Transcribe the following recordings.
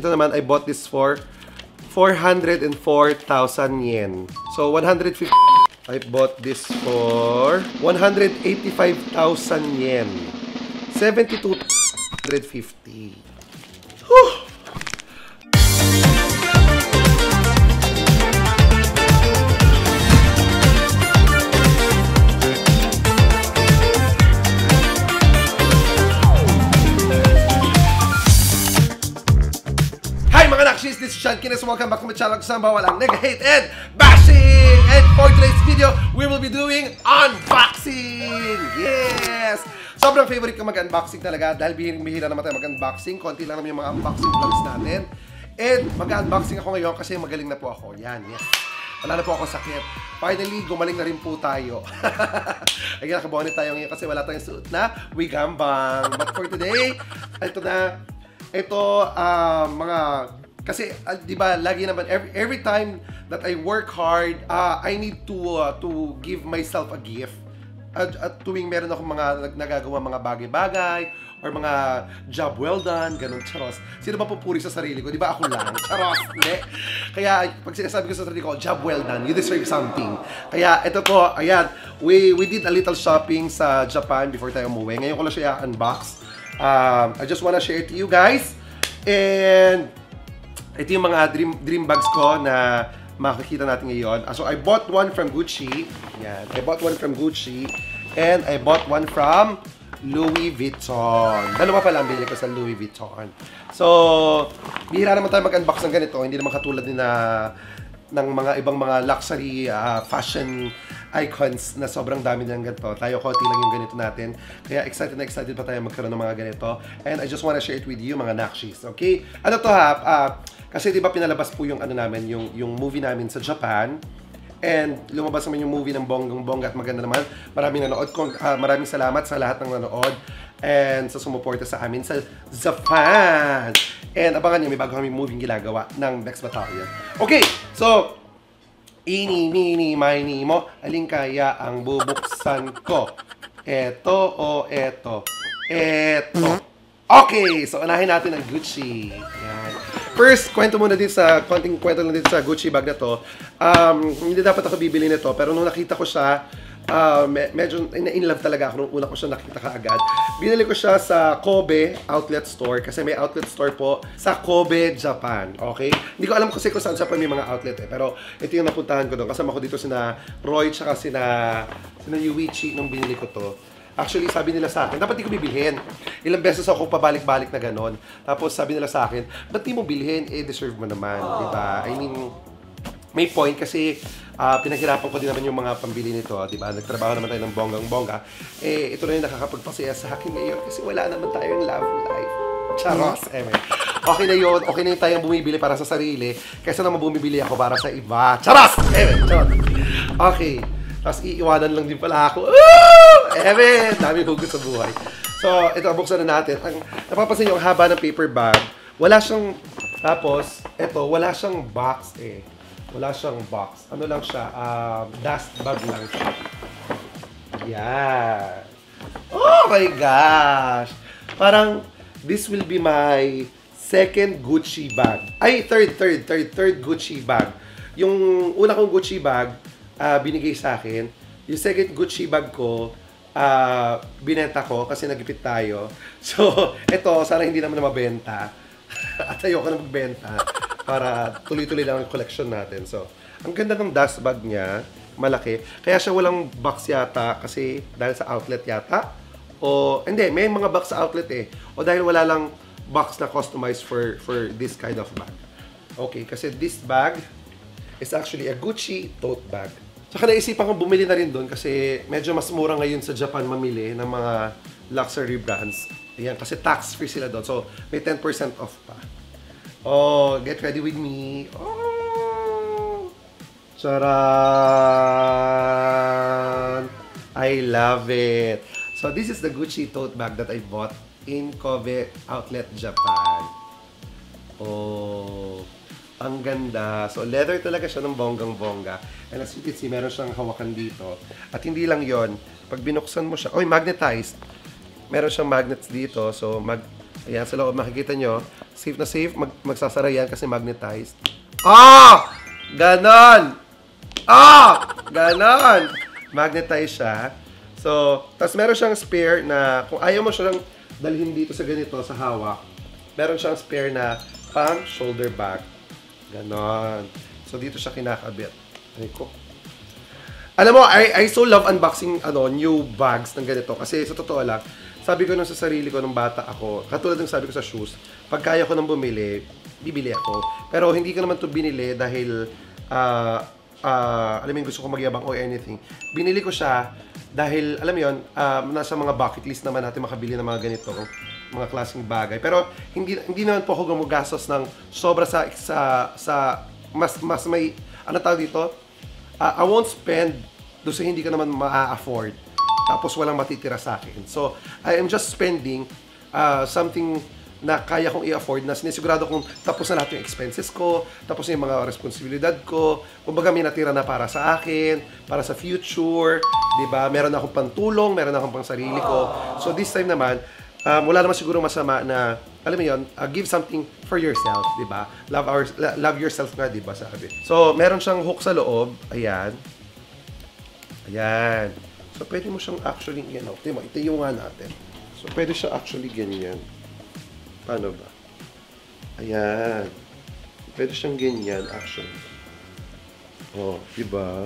Ito naman, I bought this for 404,000 yen. So, 150. I bought this for 185,000 yen. 72,150. Whew! This is Sean Kines. Welcome back to my channel. Kusang walang nega-hate and bashing. And for today's video, we will be doing unboxing. Yes! Sobrang favorite ko mag-unboxing talaga dahil bihira naman tayo mag-unboxing. Konti lang naman yung mga unboxing vlogs natin. And mag-unboxing ako ngayon kasi magaling na po ako. Yan, yes. Wala na po ako sakit. Finally, gumaling na rin po tayo. Ay, nakabonit tayo ngayon kasi wala tayong suot na wigambang. But for today, ito na. Ito, mga... Kasi, di ba, lagi naman, every time that I work hard, I need to give myself a gift. At tuwing meron akong mga nagagawa mga bagay-bagay, or mga job well done, ganun, charos. Sino ba pupuri sa sarili ko? Di ba ako lang? Charos, hindi. Kaya, pag sinasabi ko sa sarili ko, job well done, you deserve something. Kaya, ito po, ayan, we did a little shopping sa Japan before tayo umuwi. Ngayon ko lang siya unbox. I just wanna share it to you guys. And, ito yung mga dream bags ko na makikita natin ngayon. So, I bought one from Gucci. Yan. I bought one from Gucci. And I bought one from Louis Vuitton. Dalawa pa lang binili ko sa Louis Vuitton. So, bihira naman tayo mag-unbox ng ganito. Hindi naman katulad din ng mga ibang mga luxury fashion icons na sobrang dami ng ganito. Tayo konti lang yung ganito natin. Kaya excited na excited pa tayo magkaroon ng mga ganito. And I just wanna share it with you, mga nakshis. Okay? Ano to ha? Kasi di ba pinalabas po yung ano namin, yung movie namin sa Japan. And lumabas naman yung movie ng bonggang-bongga at maganda naman. Maraming nanood. Maraming salamat sa lahat ng nanood. And sa sumuporta sa amin sa Japan. And abangan nyo, may bago kami movie ginagawa ng Bex Battalion. Okay, so ini, mini, mini mo, alin kaya ang bubuksan ko? Eto o eto? Eto. Okay, so unahin natin ang Gucci. Yan. First, konting kwento lang dito sa Gucci bag na to. Hindi dapat ako bibili nito, pero nung nakita ko siya, medyo in love talaga ako nung una ko siya nakita kaagad. Binili ko siya sa Kobe Outlet Store kasi may outlet store po sa Kobe, Japan. Okay? Hindi ko alam kasi kung saan Japan may mga outlet eh. Pero ito yung napuntahan ko doon. Kasama ko dito sina Roy tsaka sina Yuichi nung binili ko to. Actually, sabi nila sa akin, dapat di ko bibilhin. Ilang beses ako pabalik-balik na ganon. Tapos sabi nila sa akin, ba't di mo bilhin? Eh, deserve mo naman. Diba? I mean, may point kasi pinaghirapan ko din naman yung mga pambili nito, di ba? Nagtrabaho naman tayo ng bonggang-bongga. Eh, ito na yung nakakapagpasaya sa akin ngayon kasi wala naman tayong love life. Charos, okay na yun. Okay na yung tayong bumibili para sa sarili kaysa naman bumibili ako para sa iba. Charos! Charos! Okay. Tapos iiwanan lang din pala ako. Dami hugot sa buhay. So, ito, buksan na natin. Napapansin nyo, ang haba ng paper bag. Wala siyang, tapos, ito, wala siyang box eh. Wala siyang box. Ano lang siya? Dust bag lang siya. Yan. Oh my gosh! Parang, this will be my second Gucci bag. Ay, third Gucci bag. Yung una kong Gucci bag, binigay sa akin. Yung second Gucci bag ko, binenta ko kasi nagipit tayo. So, ito, sana hindi naman na mabenta. At ayoko na magbenta para tuloy-tuloy lang ang collection natin. So, ang ganda ng dust bag niya, malaki. Kaya siya walang box yata kasi dahil sa outlet yata. O, hindi, may mga box sa outlet eh. O dahil wala lang box na customized for this kind of bag. Okay, kasi this bag is actually a Gucci tote bag. Saka naisipan kong bumili na rin doon kasi medyo mas mura ngayon sa Japan mamili ng mga luxury brands. Ayan, kasi tax-free sila doon. So, may 10% off pa. Oh, get ready with me. Oh! Charan! I love it. So, this is the Gucci tote bag that I bought in Kobe Outlet, Japan. Oh! Ang ganda. So, leather talaga siya ng bonggang-bongga. And as you can see, meron siyang hawakan dito. At hindi lang yon, pag binuksan mo siya, magnetized. Meron siyang magnets dito. So, ayan, sa loob, makikita nyo, Safe na safe. Magsasara yan kasi magnetized. Ah! Ganon! Ah! Ganon! Magnetized siya. So, tapos meron siyang spare na, kung ayaw mo siyang dalhin dito sa ganito, sa hawak, meron siyang spare na pang shoulder bag. Ganon. So, dito siya kinakabit. Ay ko. Alam mo, I so love unboxing new bags ng ganito. Kasi sa totoo lang, sabi ko nung sa sarili ko nung bata ako, katulad ng sabi ko sa shoes, pag kaya ko nang bumili, bibili ako. Pero hindi ko naman ito binili dahil, alam mo yung gusto ko magyabang or anything. Binili ko siya dahil, alam mo yun, nasa mga bucket list naman natin makabili ng mga ganito, mga klaseng bagay. Pero hindi naman po ako gumagastos ng sobra sa mas may, ano tawag dito? I won't spend doon sa hindi ka naman ma-afford. Tapos walang matitira sa akin. So, I am just spending something na kaya kong i-afford, na sinisigurado kong tapos na lahat yung expenses ko, tapos na yung mga responsibilidad ko, kumbaga may natira na para sa akin, para sa future, di ba? Meron akong pantulong, meron akong pang sarili ko. So this time naman, wala naman siguro masama na, alam mo yun, give something for yourself, di ba? Love yourself nga, di ba, sabi. So, meron siyang hook sa loob, ayan. Ayan. So, pwede mo siyang actually, ito nga natin. So, pwede siya actually ganyan. Paano ba? Ayan. Pwede siyang ganyan, actually. Oh, diba?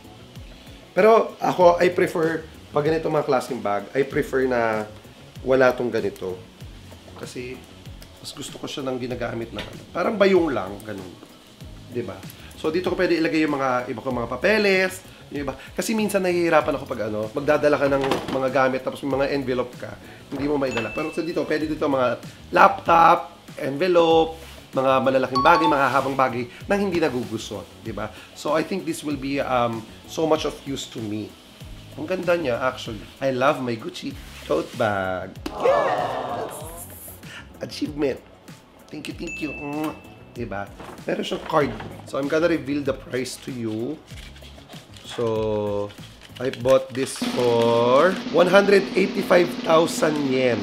Pero ako, I prefer, pag ganito mga klaseng bag, I prefer na wala tong ganito. Kasi, mas gusto ko siya ng ginagamit na parang bayong lang, ganun. Diba? So, dito ko pwede ilagay yung mga iba kong mga papeles, yung iba. Kasi minsan nahihirapan ako pag magdadala ka ng mga gamit tapos may mga envelope ka, hindi mo maidala. Pero so dito, pwede dito mga laptop, envelope, mga malalaking bagay, mga habang bagay nang hindi nagugusot, di ba? So I think this will be so much of use to me. Ang ganda niya actually. I love my Gucci tote bag. Yes! Achievement. Thank you. Diba? Meron siyang card. So I'm gonna reveal the price to you. So, I bought this for 185,000 yen.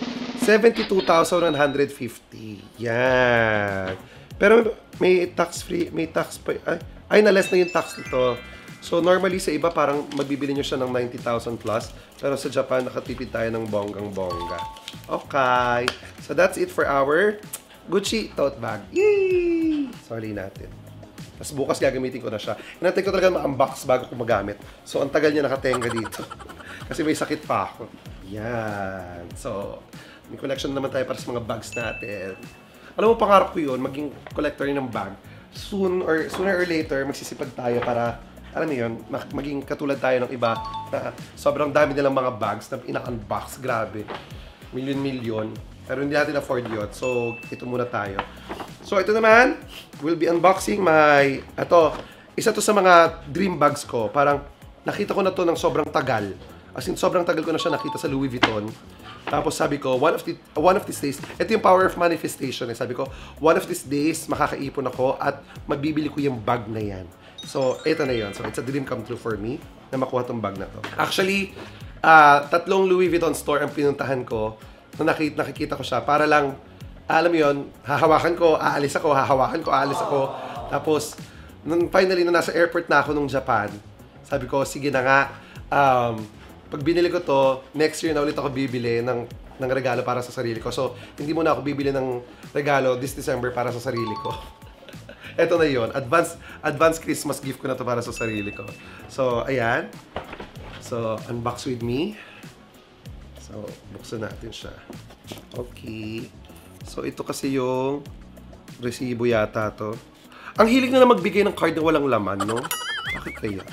72,150. Yan. Pero may tax free, may tax pa. Ay, na-less na yung tax nito. So, normally sa iba parang magbibili nyo siya ng 90,000 plus. Pero sa Japan, nakatipid tayo ng bonggang-bongga. Okay. So, that's it for our Gucci tote bag. Yay! Sorry natin. Tapos bukas gagamitin ko na siya. Inantay ko talaga ma-unbox bago ko magamit. So, ang tagal niya nakatenga dito. Kasi may sakit pa ako. Yan. So, may collection naman tayo para sa mga bags natin. Alam mo, pangarap ko yun, maging collector ng bag. Sooner or later, magsisipag tayo para, alam mo yun, maging katulad tayo ng iba na sobrang dami nilang mga bags na ina-unbox. Grabe. Milyon-milyon. Pero hindi natin afford yun. So, ito muna tayo. So, ito naman, we'll be unboxing isa to sa mga dream bags ko. Parang, nakita ko na to ng sobrang tagal. As in, sobrang tagal ko na siya nakita sa Louis Vuitton. Tapos sabi ko, one of these days, ito yung power of manifestation. Sabi ko, one of these days, makakaipon ako at magbibili ko yung bag na yan. So, ito na yun. So, it's a dream come true for me na makuha tong bag na to. Actually, 3 Louis Vuitton store ang pinuntahan ko na nakikita ko siya para lang, alam mo yun, hahawakan ko, aalis ako, hahawakan ko, aalis ako. Tapos, finally, nasa airport na ako nung Japan, sabi ko, sige na nga, pag binili ko to, next year na ulit ako bibili ng regalo para sa sarili ko. So, hindi muna ako bibili ng regalo this December para sa sarili ko. Eto na yun. Advance Christmas gift ko na to para sa sarili ko. So, ayan. So, unbox with me. So, buksan natin siya. Okay. So, ito kasi yung resibo yata to. Ang hilig na magbigay ng card na walang laman, no? Bakit kaya?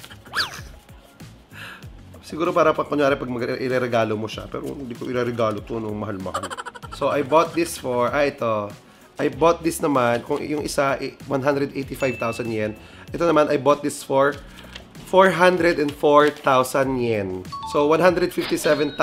Siguro para kunyari pag ireregalo mo siya. Pero hindi ko ireregalo to, no? Mahal-mahal. So, I bought this for, ito. I bought this naman, kung yung isa, 185,000 yen. Ito naman, I bought this for 404,000 yen. So, 157,560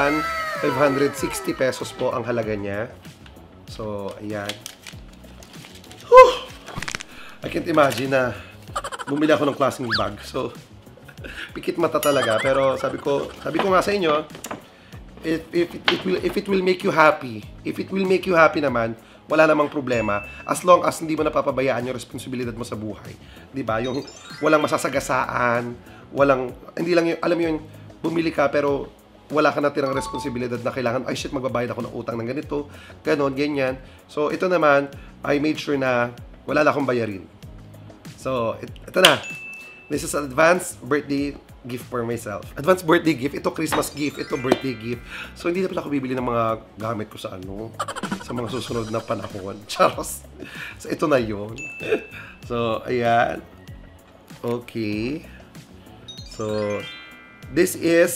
pesos po ang halaga niya. So, ayan. Whew! I can't imagine na bumili ako ng klaseng bag. So, pikit mata talaga. Pero sabi ko nga sa inyo, if it will make you happy, naman, wala namang problema. As long as hindi mo napapabayaan yung responsibilidad mo sa buhay. Diba? Yung walang masasagasaan, hindi lang yung, alam mo yun, bumili ka pero wala ka natirang responsibilidad na kailangan, ay shit, magbabayad ako ng utang ng ganito, ganon, ganyan. So, ito naman, I made sure na wala na akong bayarin. So, ito na. This is an advanced birthday gift for myself. Advanced birthday gift, ito Christmas gift, ito birthday gift. So, hindi na pala ako bibili ng mga gamit ko sa sa mga susunod na panahon. Charos. So, ito na yun. So, ayan. Okay. So, this is...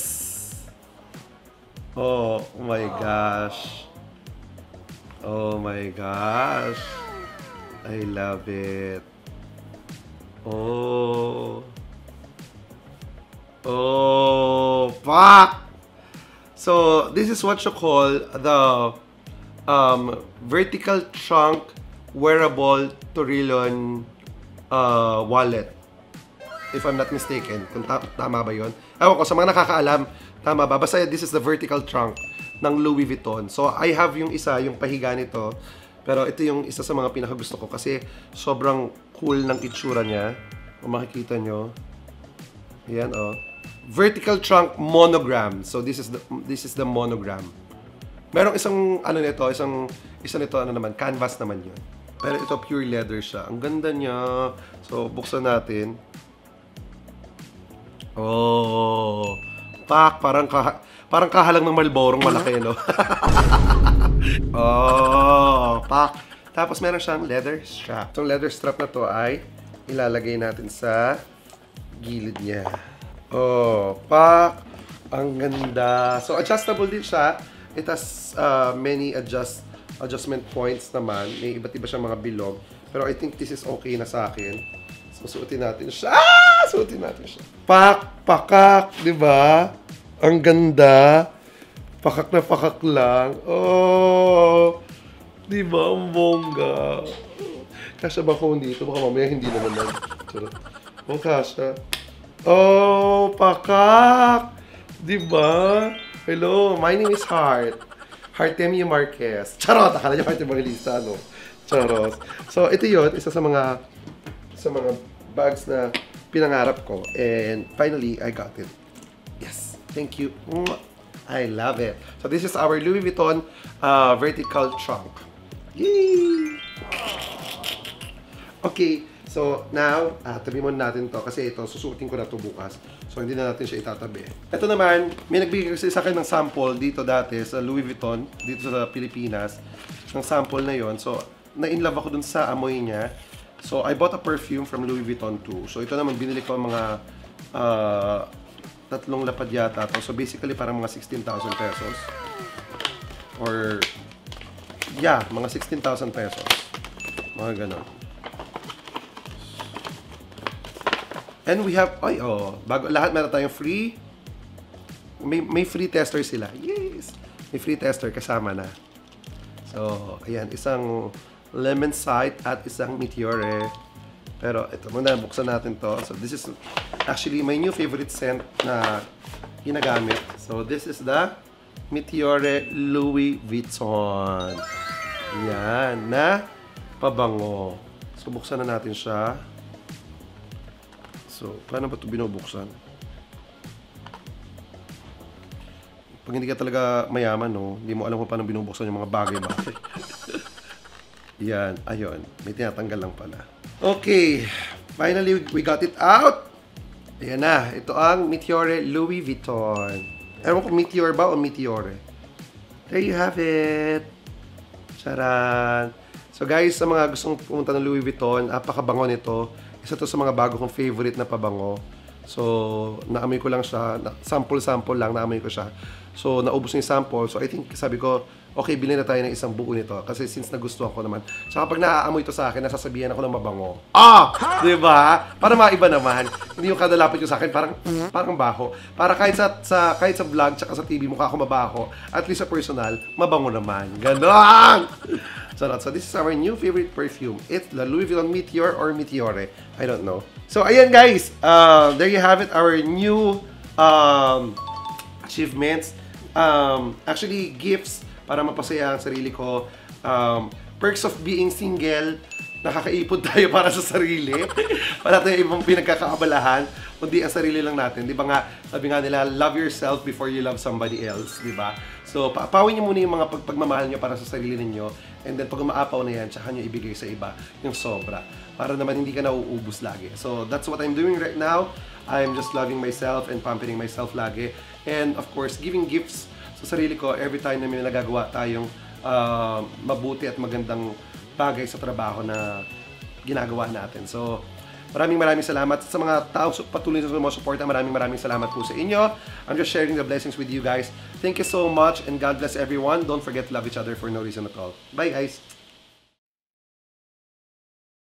Oh my gosh. Oh my gosh. I love it. Oh. Oh, fuck! So, this is what you call the vertical trunk wearable Torillon wallet. If I'm not mistaken. Kung tama ba yun? Ewan ko, sa mga nakakaalam, tama ba? Basta this is the vertical trunk ng Louis Vuitton. So, I have yung isa, yung pahiga nito. Pero ito yung isa sa mga pinakagusto ko kasi sobrang cool ng itsura niya. Kung makikita nyo. Ayan, oh. Vertical trunk monogram. So this is the monogram. Merong isang ano nito, isa nito ano naman, canvas naman 'yun. Pero ito pure leather siya. Ang ganda niya. So buksan natin. Oh. Pak, parang kahalang ng Marlborong malaki, no? Oh, pak. Tapos meron siyang leather strap. Itong leather strap na to ay ilalagay natin sa gilid niya. Oh, pak! Ang ganda. So, adjustable din siya. It has many adjustment points naman. May iba't iba siyang mga bilog. Pero I think this is okay na sa akin. So, suotin natin siya. Suotin natin siya. Pak! Pakak! Diba? Ang ganda. Pakak na pakak lang. Oh! Diba? Ang bongga. Kasya ba ko dito? Baka mamaya hindi naman lang. Oh, kasya. Oh, pakak! Diba? Hello, my name is Heart. Heartemio Marquez. Charot! Akala niyo Heart Evangelista, no? Charot. So, ito yun. Isa sa mga bags na pinangarap ko. And finally, I got it. Yes. Thank you. I love it. So, this is our Louis Vuitton vertical trunk. Yay! Okay. So, now, tabi muna natin to kasi ito, susuotin ko na to bukas. So, hindi na natin siya itatabi. Ito naman, may nagbigay kasi sa akin ng sample dito dati sa Louis Vuitton, dito sa Pilipinas, ng sample na yon. So, na-inlove ako dun sa amoy niya. So, I bought a perfume from Louis Vuitton too. So, ito naman, binili ko mga 3 lapad yata to. So, basically, parang mga 16,000 pesos. Or, yeah, mga 16,000 pesos. Mga ganon. And we have, bago lahat meron tayong free. May free tester sila. Yes! May free tester kasama na. So, ayan, isang lemon sight at isang meteore. Pero ito muna, buksan natin to. So, this is actually my new favorite scent na ginagamit. So, this is the Meteore Louis Vuitton. Yan, na pabango. So, buksan na natin siya. So, paano ba ito binubuksan? Pag hindi ka talaga mayaman, no? Hindi mo alam kung paano binubuksan yung mga bagay-bagay. Yan, ayun. May tinatanggal lang pala. Okay. Finally, we got it out. Ayan na. Ito ang Meteore Louis Vuitton. Ewan ko Meteor ba o Meteore? There you have it. Charan. So guys, sa mga gustong pumunta ng Louis Vuitton, napakabango nito. Isa to sa mga bago kong favorite na pabango. So, naamoy ko lang siya. Sample lang, naamoy ko siya. So, naubos na yung sample. So, I think, sabi ko, okay, bilhin na tayo ng isang buo nito. Kasi since nagustuhan ko naman. So, kapag naaamoy ito sa akin, nasasabihan ako ng mabango. Diba? Para maiba naman. Hindi yung kadalapit ko sa akin, parang baho. Para kahit sa vlog, tsaka sa TV, mukha ako mabaho. At least sa personal, mabango naman. Ganon! So this is our new favorite perfume. It's the Louis Vuitton Meteor or Meteore. I don't know. So, ayan guys. There you have it. Our new achievements. Actually, gifts para mapasaya ang sarili ko. perks of being single, nakakaipon tayo para sa sarili. Wala tayong ibang pinagkakaabalahan, kundi ang sarili lang natin. Di ba nga, sabi nga nila, love yourself before you love somebody else, di ba? So, paapawin niyo muna yung mga pagmamahal niyo para sa sarili ninyo, and then pag umaapaw na yan, tsaka niyo ibigay sa iba yung sobra. Para naman hindi ka nauubos lagi. So, that's what I'm doing right now. I'm just loving myself and pampering myself lagi. And of course, giving gifts sa sarili ko every time na may nagagawa tayong mabuti at magandang bagay sa trabaho na ginagawa natin. So, maraming salamat sa mga tao patuloy na sumusuporta. Maraming salamat po sa inyo. I'm just sharing the blessings with you guys. Thank you so much and God bless everyone. Don't forget to love each other for no reason at all. Bye guys!